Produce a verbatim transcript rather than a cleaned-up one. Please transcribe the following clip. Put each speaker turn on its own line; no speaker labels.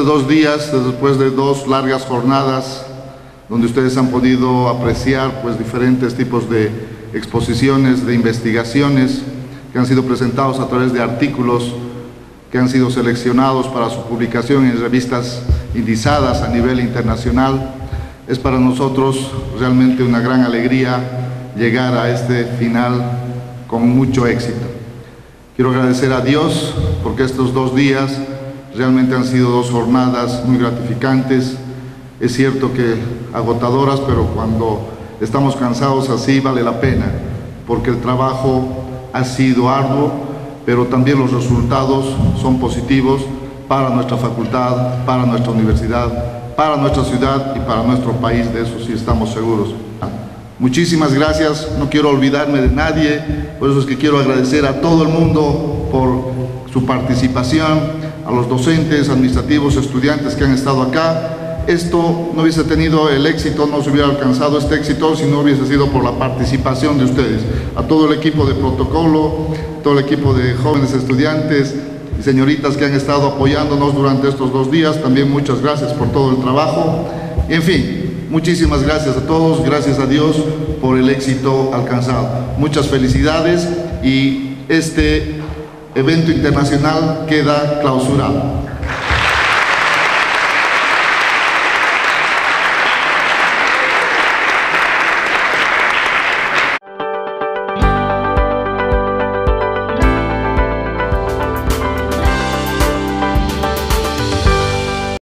de dos días, después de dos largas jornadas, donde ustedes han podido apreciar pues, diferentes tipos de exposiciones, de investigaciones, que han sido presentados a través de artículos que han sido seleccionados para su publicación en revistas indizadas a nivel internacional. Es para nosotros realmente una gran alegría llegar a este final con mucho éxito. Quiero agradecer a Dios porque estos dos días realmente han sido dos jornadas muy gratificantes. Es cierto que agotadoras, pero cuando estamos cansados así vale la pena, porque el trabajo ha sido arduo, pero también los resultados son positivos para nuestra facultad, para nuestra universidad, para nuestra ciudad y para nuestro país, de eso sí estamos seguros. Muchísimas gracias, no quiero olvidarme de nadie, por eso es que quiero agradecer a todo el mundo por su participación, a los docentes, administrativos, estudiantes que han estado acá. Esto no hubiese tenido el éxito, no se hubiera alcanzado este éxito si no hubiese sido por la participación de ustedes. A todo el equipo de protocolo, todo el equipo de jóvenes estudiantes y señoritas que han estado apoyándonos durante estos dos días, también muchas gracias por todo el trabajo. En fin, muchísimas gracias a todos, gracias a Dios por el éxito alcanzado. Muchas felicidades y este evento internacional queda clausurado.